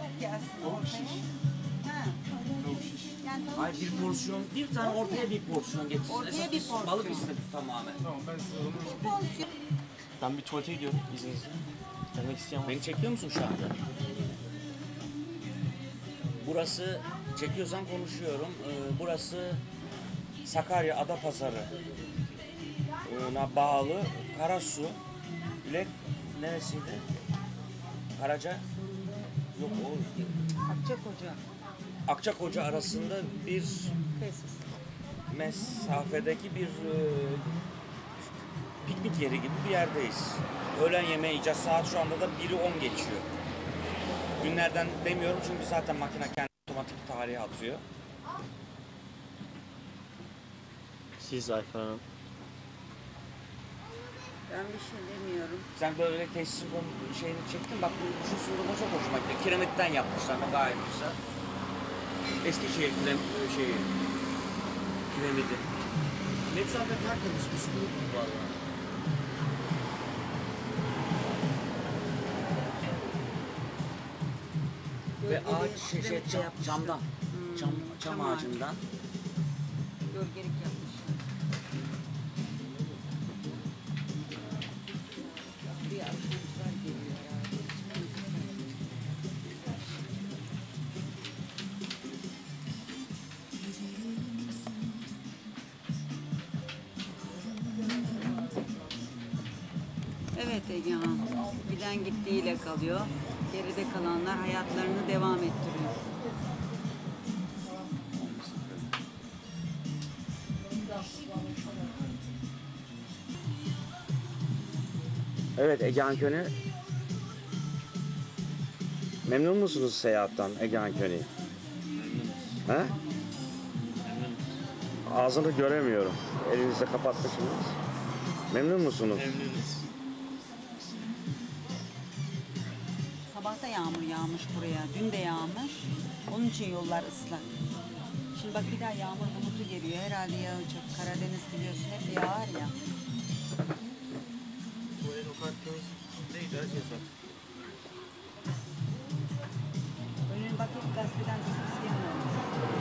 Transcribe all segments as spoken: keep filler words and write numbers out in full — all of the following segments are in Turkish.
tavuk gelsin. Tavuk şiş. Ha. Tavuk şiş. Yani tavuk Hayır, bir porsiyon, bir tane ortaya bir porsiyon getirsin. Ortaya Esas bir biz porsiyon. balık istedik tamamen. Tamam ben size onu... porsiyon. Ben bir tuvalete gidiyorum izninizle. Gelmek isteyen var. Beni çekiyor musun şu anda? Burası, çekiyorsan konuşuyorum. Ee, burası Sakarya Adapazarı na bağlı Karasu. Bilek neresiydi? Karaca? Yok o. Akçakoca. Akçakoca arasında bir Tesis. mesafedeki bir e, piknik yeri gibi bir yerdeyiz. Öğlen yemeği yiyeceğiz. Saat şu anda da biri on geçiyor. Günlerden demiyorum çünkü zaten makine kendi otomatik tarihe atıyor. Siz Ayfer Hanım. Ben bir şey demiyorum. Sen böyle tesisin şeyini çektin. Bak bu şu sunduğuma çok hoşuma gitti. Kiremitten yapmışlar. O gayet güzel. Eskişehir kirem, şeyi, kiremidi. Mesafe tertemiz bir sıkıntı yok valla. Ve ağaç şey, şey, cam, camdan, Hmm, cam, cam çam ağacı. ağacından. Gölgelik yapmışlar. Bir arkadaşlar geliyor herhalde. Evet Egehan, giden gittiğiyle kalıyor. Geride kalanlar hayatlarını devam ettiriyor. Evet Egehan Könü. Memnun musunuz seyahattan Egehan Könü? He? Ağzını göremiyorum. Elinizle kapatmışsınız. Memnun musunuz? Memnunuz. Sabah da yağmur yağmış buraya. Dün de yağmış. Onun için yollar ıslak. Şimdi bak bir daha yağmur bulutu geliyor. Herhalde yağacak. Karadeniz biliyorsun hep yağar ya. Tuvalet o kadar temiz değil her şey zaten. Önüne bak hep gazeteden simsiyah olmuş.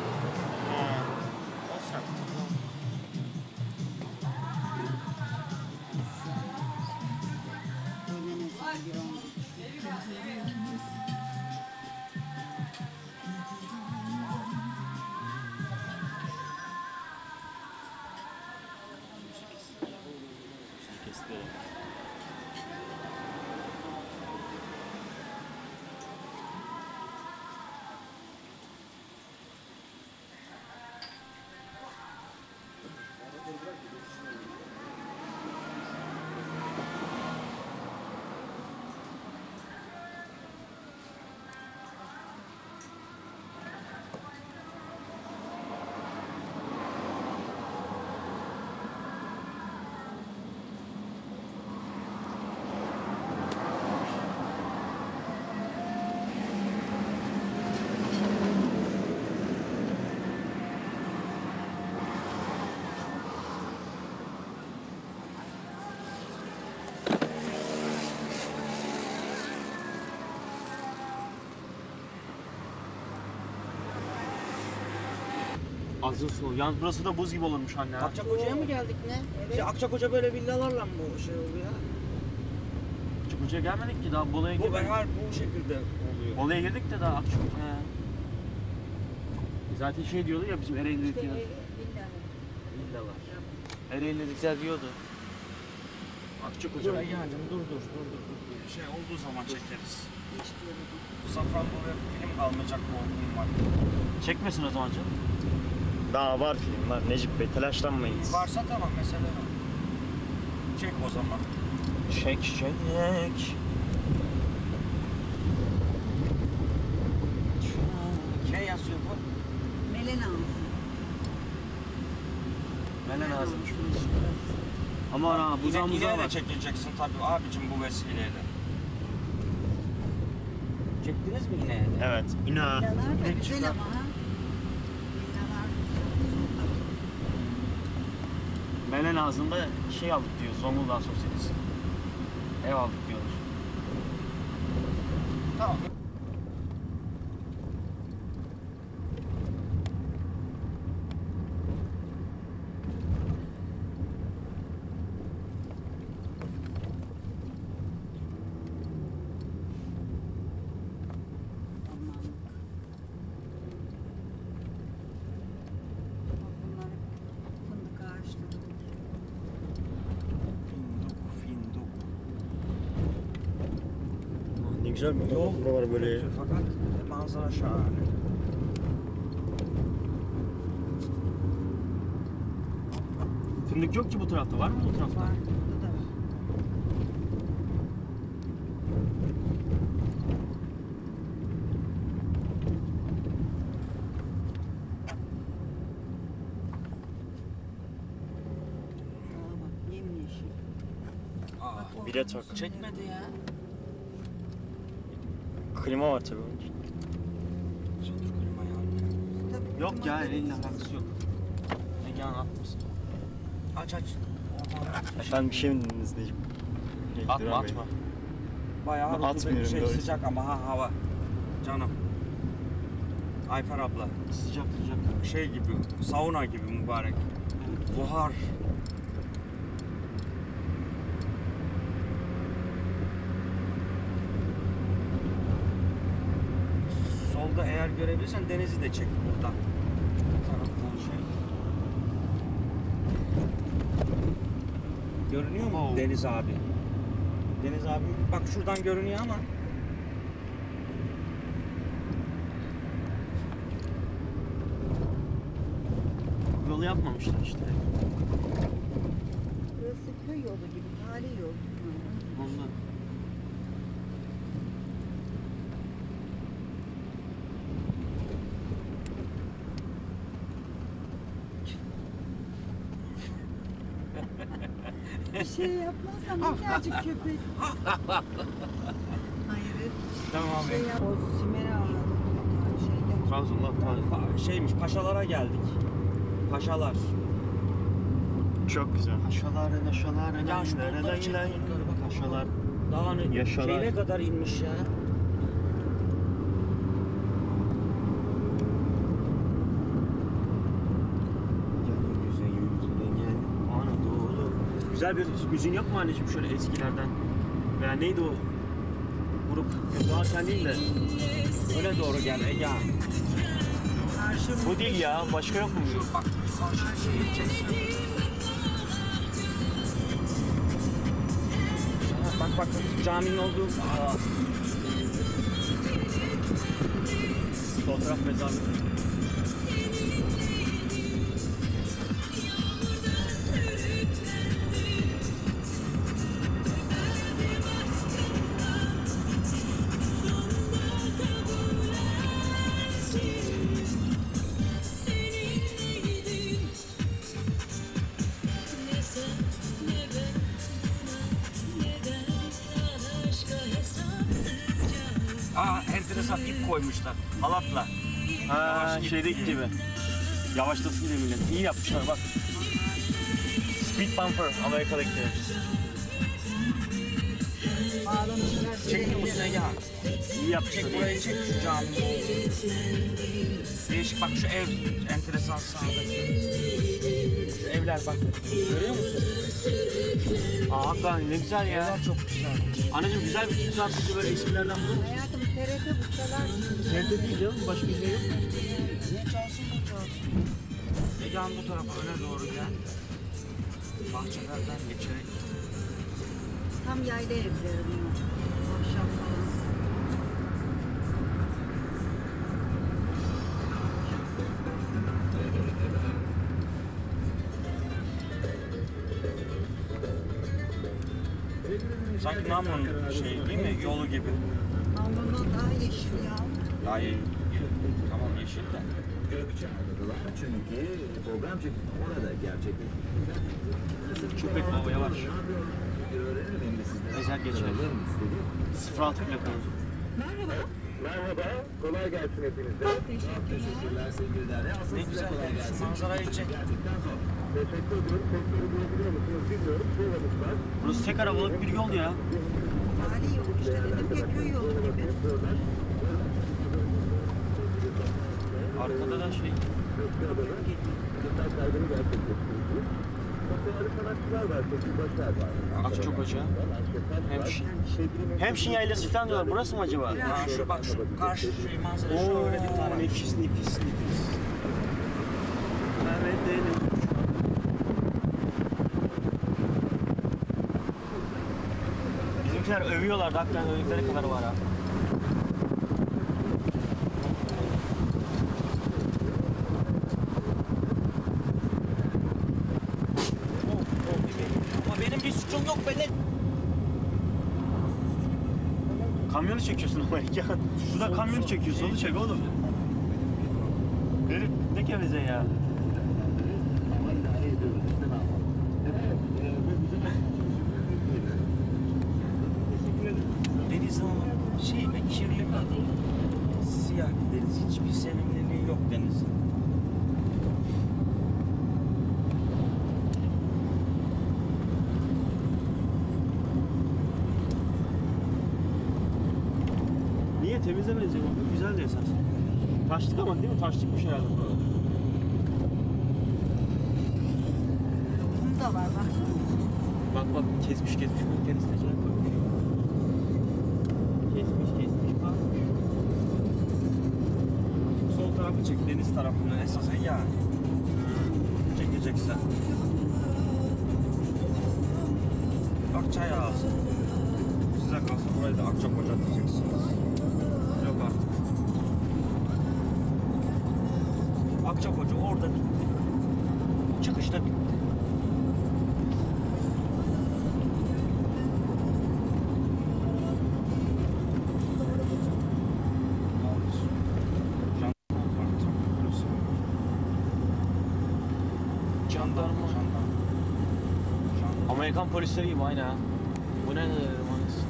O sert. Böyle nasıl bir olmuş. Kesti. Azın soğuk. Yalnız burası da buz gibi olurmuş anne. ha. Akçakoca'ya mı geldik ne? Evet. Şey, Akçakoca böyle villalarla mı bu şey oluyor? Akçakoca'ya gelmedik ki daha Bolu'ya Bu girdik. ben var bu şekilde oluyor. Bolu'ya girdik de daha Akçakoca. He. Zaten şey diyordu ya bizim Ereğli'de diyor. Villalar. Ereğli'de diyordu. Akçakoca. Dur Egehan'cığım dur dur dur dur dur. Bir şey olduğu zaman çekeriz. Hiç diyorum. Bu Safranbolu'ya film kalmayacak korkum var. Çekmesin o zaman canım. Daha var film var Necip Bey, telaşlanmayın. Varsa tamam mesele yok. Çek o zaman. Çek çek. Ne yazıyor bu? Melen ağzı. Melen ağzıymış. Ama ha buzağı Yine, muzağı yine de var. çekileceksin tabii abicim bu vesileyle. Çektiniz mi yine? Evet. İna. Villalar da Peki, güzel şurada. ama ha. Villalar Melen ağzında şey aldık diyor. Zonguldak sosyetesi. Ev aldık diyorlar. Tamam. güzel mi? Buralar böyle. Fakat manzara şahane. Fındık yok ki bu tarafta. Var mı bu tarafta? Var. Burada da var. Aa bak yemyeşil. Aa, Bir de tak. çekmedi ya. Klima var tabii onun için. Söndür klimayı abi. Tabii, Yok ya, klimalı elin değil. alakası yok. Egehan atmasın. Aç aç. Efendim bir şey mi dediniz Necip? Necip Atma Duran Bey. atma. Bayağı Atmıyorum, rutubet şey doğru. sıcak ama ha hava. Canım. Ayfer abla. Sıcak sıcak. Şey gibi, sauna gibi mübarek. Buhar. Solda eğer görebilirsen denizi de çek buradan. Bu taraftan şey. Görünüyor mu Wow. Deniz abi? Deniz abi bak şuradan görünüyor ama Yolu yapmamışlar işte. Burası köy yolu gibi, tarihi yol. Ondan. Bir şey yapmazsam minnacık köpek. Hayır. tamam abi. Şey yap. O Simera şeyden. Trabzon'da Trabzon. Pa- şeymiş paşalara geldik. Paşalar. Çok güzel. Aşalar, aşalar, Ya şu bulutları çek, bulutları bak. aşalar. Daha ne? Yaşalar. Şey ne kadar inmiş ya? Anadolu. Güzel bir müziğin yok mu anneciğim şöyle eskilerden? Veya neydi o grup? Daha sen değil de. Öne doğru gel Ege. Karşı Bu değil ya. Başka yok mu? Şu bak karşı şeyi çeksin. Ha, Bak bak caminin olduğu. Aa, Fotoğraf mezarlığı. aa enteresan ip koymuşlar halatla. Ha Yavaş git şeydeki diye. gibi. Yavaşlasın diye millet. İyi yapmışlar bak. Speed bumper Amerika'daki. bağlamışlar. Çekiyor musun Ege? İyi yapmışlar. Çek burayı çek şu caminin olduğu. Değişik bak şu ev enteresan sağdaki. Şu evler bak. Görüyor musun? Aa hakikaten ne güzel ya. Evler çok güzel. Anneciğim güzel bir Türk sanatçısı böyle eskilerden bulur musun? Hayatım T R T bu çalar. Nerede değil ya, başka bir şey yok mu? Ne çalsın ne çalsın. Egehan bu tarafa öne doğru gel. Bahçelerden geçerek. Tam yayla evleri bunlar. Akşam falan. Sanki Namrun şey değil mi? Yolu gibi. Alnından daha yeşil ya. Daha iyi. Tamam yeşil de. Çünkü program çekimi orada gerçekleştirildi. Köpek baba yavaş. Öğrenelim de sizden. Ezel geçer. Sorularım istedi. sıfır altı plaka. Merhaba, kolay gelsin hepinize. Teşekkürler sevgili Derya. Aslında Ne size güzel kolay yani şu gelsin. manzarayı çek. Gerçekten zor. Teşekkür ediyorum. Sektörü bulabiliyor musunuz bilmiyorum. Programımız var. Burası tek arabalık bir yol ya. Tarihi yol işte dedim ya köy yolu gibi. Arkada da şey. Kırklar kaydını gerçekleştirdik. Çok değerli sanatçılar var. Peki Başar var. Aç çok acı. Hemşin. Hemşin yaylası falan diyorlar. Burası mı acaba? Ha şu bak şu karşı şey manzara şu Oo, öyle bir taraf. nefis nefis nefis. Evet değilim. Bizimkiler övüyorlar. Hakikaten övdükleri kadar var ha. kamyonu çekiyorsun ama ya. Şurada kamyonu çekiyor, solu çek oğlum. Herif ne geveze ya. Ama idare ediyoruz işte ne yapalım. Evet. e, ve bizim teşekkür ederim. Deniz ama şey mi, kirli mi? Siyah bir deniz. Hiçbir sevimliliği yok denizin. Niye temizlemeniz ya? Güzel de esas. Taşlık ama değil mi? Taşlıkmış herhalde bu. Bizim de var bak. Bak bak kesmiş kesmiş. Bu kendisine şey koymuş. Kesmiş kesmiş kalmış. Sol tarafı çek, deniz tarafını esasen ya. Çekeceksen. Akçay ağzı. Size kalsa burayı da Akçakoca diyeceksiniz. Yok artık. Akçakoca orada bitti. Çıkışta bitti. Jandarma. Amerikan polisleri gibi aynı ha. Bu ne dedim anasını.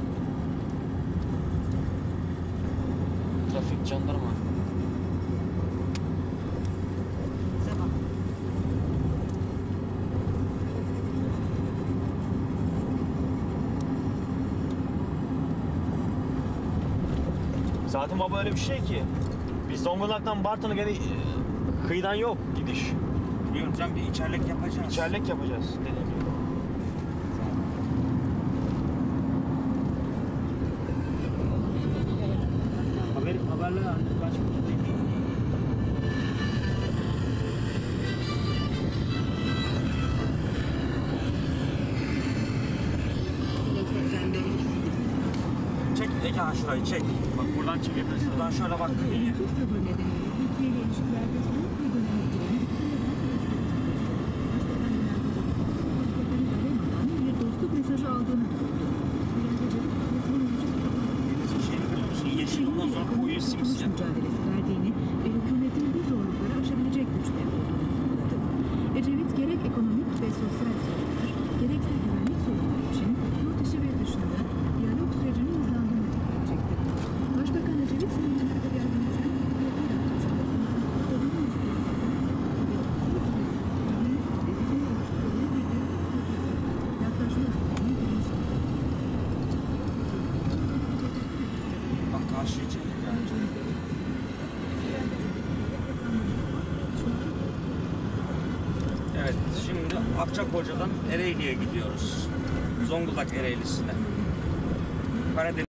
Trafik jandarma. Bize bak. Zaten baba öyle bir şey ki. Biz Zonguldak'tan Bartın'a gene e, kıyıdan yok gidiş. Biliyorum can bir içerlek yapacağız. İçerlek yapacağız dediğim gibi. Haber, haberler artık açmış değil mi? Çek Ege ha şurayı çek. Bak buradan çekebilirsin. Buradan şöyle bak. Olumsuz tavır nedeniyle Türkiye ile ilişkilerde soğuk bir dönem giren Başbakan bir dostluk mesajı aldığını duyurdu. Denizin şeyini biliyor musun? Yeşil ondan sonra koyu simsiyah. mücadelesi verdiğini ve hükümetin bu zorlukları aşabilecek güçte olduğunu vurguladı. Ecevit gerek ekonomik ve sosyal sorunlar, gerekse güvenlik sorunları için yurt dışı ve dışında diyalog sürecinin hızlandığını dikkat çekti. Başbakan Ecevit seminerde bir yardımcı Bak karşıya çek. Evet şimdi Akçakoca'dan Ereğli'ye gidiyoruz. Zonguldak Ereğlisi'ne. Karadeniz